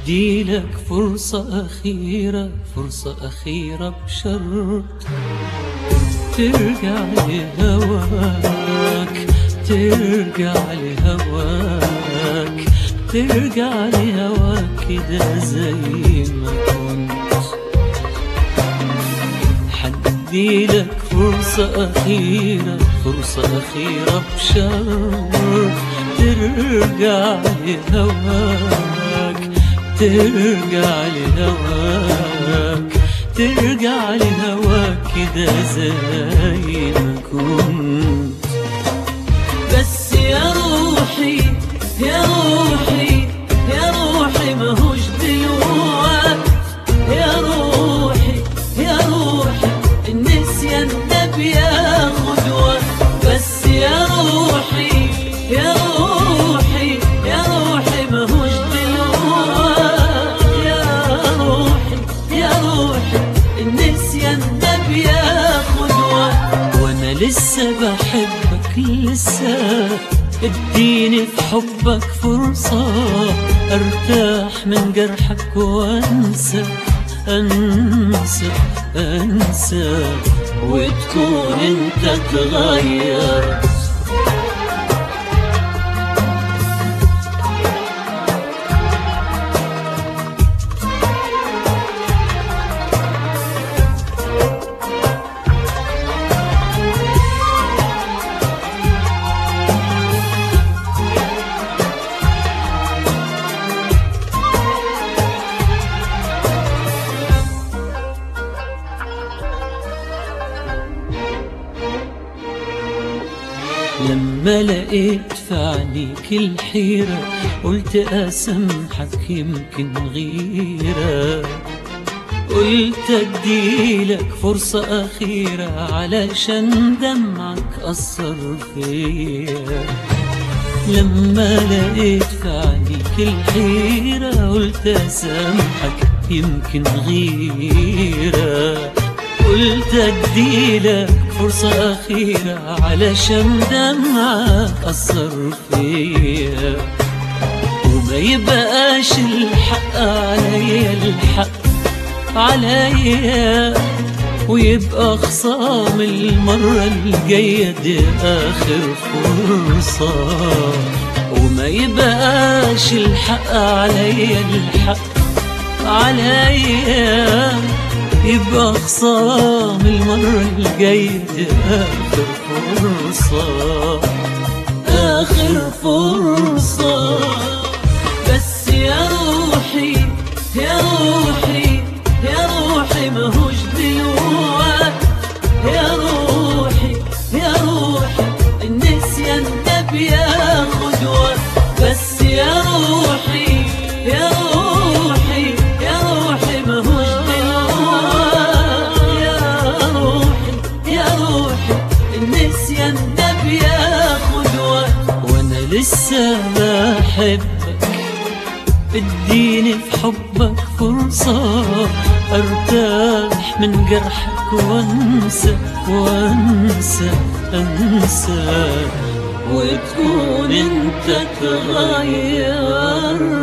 حديلك فرصة أخيرة، فرصة أخيرة بشرط ترجع لهواك، ترجع لهواك، ترجع لهواك كده زي ما كنت. حديلك فرصة أخيرة، فرصة أخيرة بشرط ترجع لهواك، ترجع لهواك، ترجع لهواك كده زي ما كنت. بس يا روحي يا روحي يا روحي ماهوش دلوقت، يا روحي يا روحي النسيان ده بياخد وقت. بس يا روحي يا روحي يا روحي ماهوش دلوقت، يا روحي يا روحي النسيان ده بياخد وقت. وانا لسه بحبك لسه، اديني في حبك فرصة ارتاح من جرحك وانسى، انسى انسى وتكون انت اتغيرت. لما لقيت في عينيك الحيرة قلت أسامحك يمكن غيرة، قلت أديلك فرصة أخيرة علشان دمعك أثر فيا. لما لقيت في عينيك الحيرة قلت أسامحك يمكن غيرة، قلت أديلك فرصة أخيرة علشان دمعك أثر فيا. وما يبقاش الحق عليا، الحق عليا، ويبقى خصام المرة الجاية دي آخر فرصة. وما يبقاش الحق عليا، الحق عليا، يبقى خصام المرة الجاية دي آخر فرصة، آخر فرصة. بس يا روحي يا روحي يا روحي ماهوش دلوقت، يا روحي يا روحي النسيان ده بياخد وقت. بس يا روحي يا روحي يا روحي ماهوش النسيان ده بياخد وقت. وانا لسه بحبك، اديني في حبك فرصة ارتاح من جرحك وانسى وانسى انسى وتكون انت تغير.